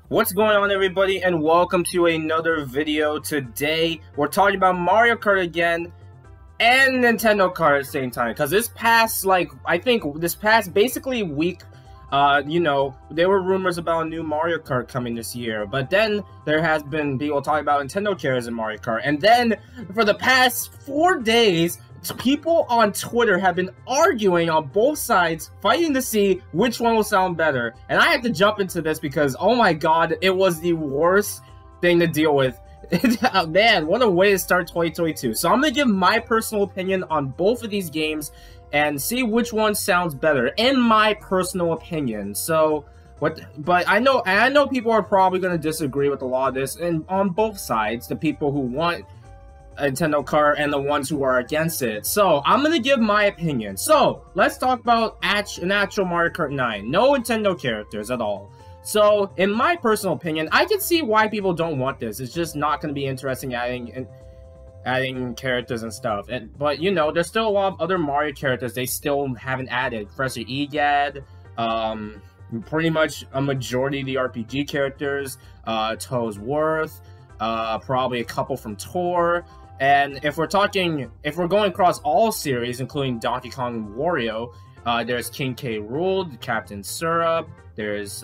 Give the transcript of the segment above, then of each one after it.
What's going on, everybody, and welcome to another video. Today we're talking about Mario Kart again and Nintendo Kart at the same time, because this past basically week, there were rumors about a new Mario Kart coming this year, but then there has been people talking about Nintendo chairs in Mario Kart, and then for the past 4 days people on Twitter have been arguing on both sides, fighting to see which one will sound better. And I had to jump into this because, oh my god, it was the worst thing to deal with. Man, what a way to start 2022. So I'm going to give my personal opinion on both of these games and see which one sounds better, in my personal opinion. So, but I know people are probably going to disagree with a lot of this, and on both sides, the people who want Nintendo Kart and the ones who are against it. So I'm gonna give my opinion. So let's talk about an actual Mario Kart 9. No Nintendo characters at all. So in my personal opinion, I can see why people don't want this. It's just not gonna be interesting adding characters and stuff. But you know, there's still a lot of other Mario characters they still haven't added. Professor Egad, pretty much a majority of the RPG characters, Toes Worth, probably a couple from Tor. And if we're going across all series, including Donkey Kong and Wario, there's King K. Rool, Captain Syrup, there's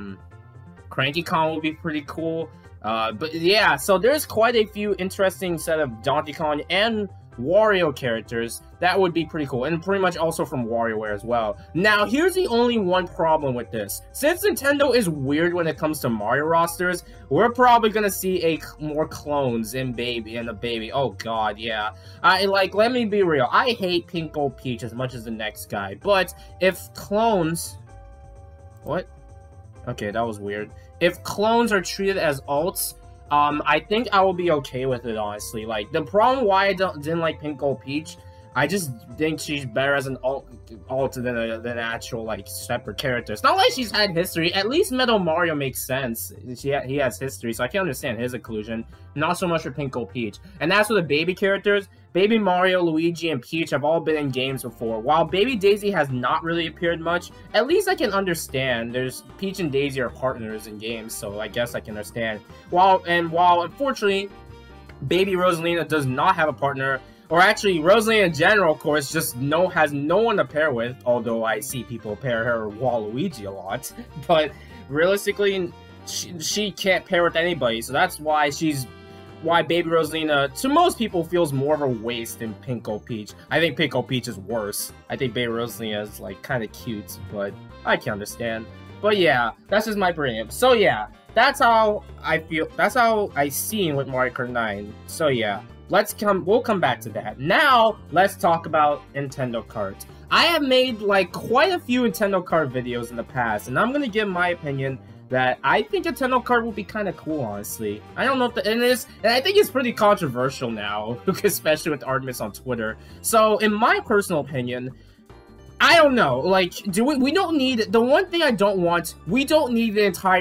Cranky Kong will be pretty cool. But yeah, so there's quite a few interesting set of Donkey Kong and Wario characters that would be pretty cool, and pretty much also from WarioWare as well. Now, here's the only one problem with this. Since Nintendo is weird when it comes to Mario rosters, we're probably gonna see more clones in the baby. Oh god, yeah. Let me be real. I hate Pink Gold Peach as much as the next guy, but if clones... What? Okay, that was weird. If clones are treated as alts, I think I will be okay with it, honestly. Like, the problem why I didn't like Pink Gold Peach, I just think she's better as an alt than an actual, like, separate character. It's not like she's had history. At least Metal Mario makes sense. He has history, so I can understand his inclusion. Not so much for Pink Gold Peach. And as for the baby characters, Baby Mario, Luigi, and Peach have all been in games before. While Baby Daisy has not really appeared much, at least I can understand. Peach and Daisy are partners in games, so I guess I can understand. While unfortunately, Baby Rosalina does not have a partner, or actually Rosalina in general, of course, just has no one to pair with, although I see people pair her with Waluigi a lot. But realistically, she can't pair with anybody, so that's why Baby Rosalina, to most people, feels more of a waste than Pink Gold Peach. I think Pink Gold Peach is worse. I think Baby Rosalina is, like, kind of cute, but I can understand. But yeah, that's just my opinion. So yeah, that's how I feel. That's how I see with Mario Kart 9. So yeah, we'll come back to that. Now, let's talk about Nintendo Kart. I have made, like, quite a few Nintendo Kart videos in the past, and I'm gonna give my opinion that I think Nintendo Kart will be kind of cool, honestly. I don't know if and I think it's pretty controversial now, especially with Artemis on Twitter. So, in my personal opinion, I don't know. Like, we don't need the one thing I don't want. We don't need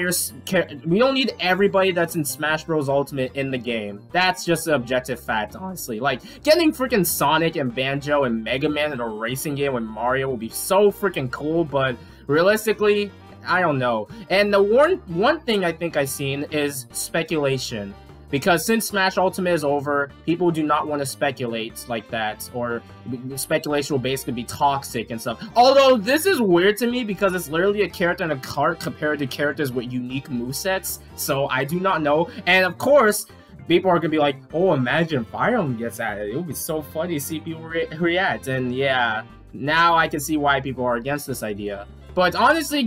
we don't need everybody that's in Smash Bros. Ultimate in the game. That's just an objective fact, honestly. Like, getting freaking Sonic and Banjo and Mega Man in a racing game with Mario will be so freaking cool, but realistically, I don't know. And the one thing I think I've seen is speculation. Because since Smash Ultimate is over, people do not want to speculate like that, or speculation will basically be toxic and stuff. Although, this is weird to me because it's literally a character in a kart compared to characters with unique movesets, so I do not know. And of course, people are going to be like, oh, imagine Fire Emblem gets added. It would be so funny to see people react. And yeah, now I can see why people are against this idea. But honestly,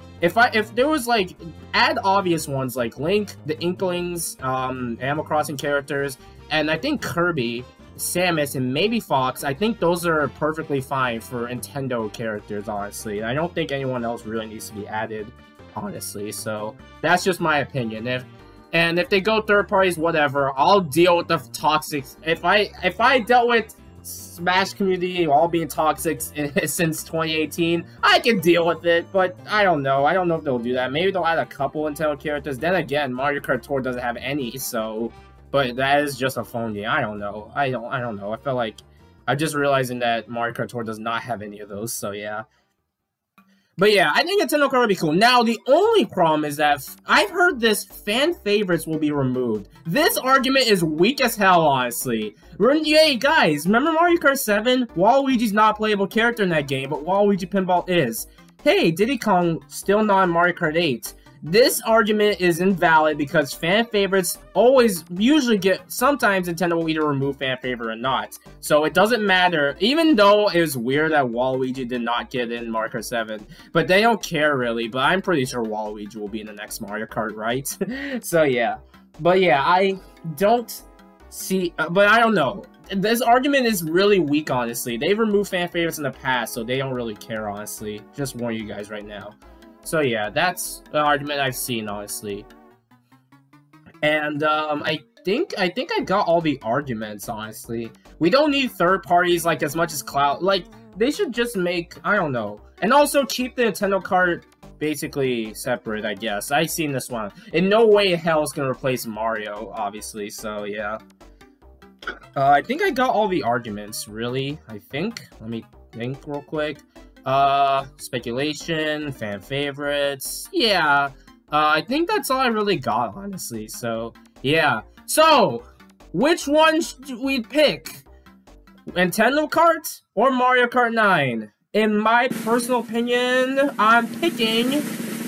if there was, like, add obvious ones like Link, the Inklings, Animal Crossing characters, and I think Kirby, Samus, and maybe Fox, I think those are perfectly fine for Nintendo characters, honestly. I don't think anyone else really needs to be added, honestly. So that's just my opinion. If they go third parties, whatever, I'll deal with the toxic. If I dealt with Smash community all being toxic since 2018, I can deal with it, but I don't know. I don't know if they'll do that. Maybe they'll add a couple Nintendo characters. Then again, Mario Kart Tour doesn't have any, so... But that is just a phone game. I don't know. I don't know. I felt like... I'm just realizing that Mario Kart Tour does not have any of those, so yeah. But yeah, I think Nintendo Kart would be cool. Now, the only problem is that I've heard this fan favorites will be removed. This argument is weak as hell, honestly. Hey, guys, remember Mario Kart 7? Waluigi's not a playable character in that game, but Waluigi Pinball is. Hey, Diddy Kong still not in Mario Kart 8. This argument is invalid because fan favorites usually get, sometimes Nintendo will either remove fan favorite or not. So it doesn't matter, even though it was weird that Waluigi did not get in Mario Kart 7. But they don't care really, but I'm pretty sure Waluigi will be in the next Mario Kart, right? So yeah. But yeah, I don't see, but I don't know. This argument is really weak, honestly. They've removed fan favorites in the past, so they don't really care, honestly. Just warn you guys right now. So yeah, that's the argument I've seen, honestly. And I think I got all the arguments, honestly. We don't need third parties like as much as Cloud. Like, they should just make, I don't know. And also keep the Nintendo Kart basically separate, I guess. I've seen this one. In no way in hell is gonna replace Mario, obviously, so yeah. I think I got all the arguments, really. I think. Let me think real quick. Speculation, fan favorites, yeah. I think that's all I really got, honestly, so, yeah. So, which one should we pick? Nintendo Kart or Mario Kart 9? In my personal opinion, I'm picking...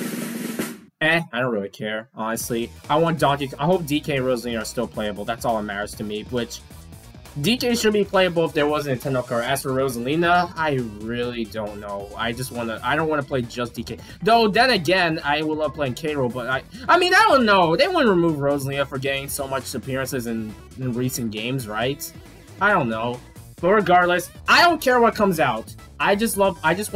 I don't really care, honestly. I want Donkey... I hope DK and Rosalina are still playable, that's all that matters to me, which... DK should be playable if there was a Nintendo Kart. As for Rosalina, I really don't know. I don't want to play just DK. Though, then again, I would love playing K. Rool, but I mean, I don't know. They wouldn't remove Rosalina for getting so much appearances in recent games, right? I don't know. But regardless, I don't care what comes out. I just hope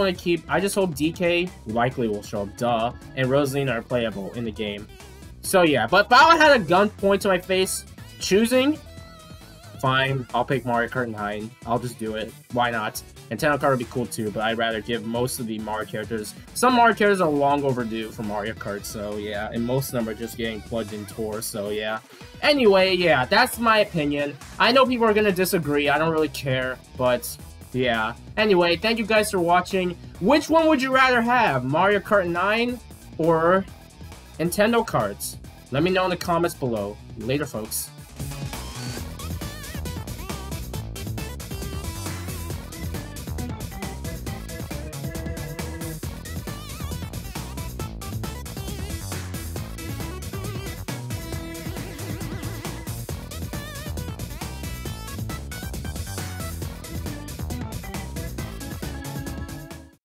DK likely will show up, duh, and Rosalina are playable in the game. So yeah, but if I had a gun point to my face, choosing... Fine, I'll pick Mario Kart 9. I'll just do it. Why not? Nintendo Kart would be cool too, but I'd rather give most of the Mario characters. Some Mario characters are long overdue for Mario Kart, so yeah. And most of them are just getting plugged in tour, so yeah. Anyway, yeah, that's my opinion. I know people are gonna disagree. I don't really care, but yeah. Anyway, thank you guys for watching. Which one would you rather have? Mario Kart 9 or Nintendo Karts? Let me know in the comments below. Later, folks.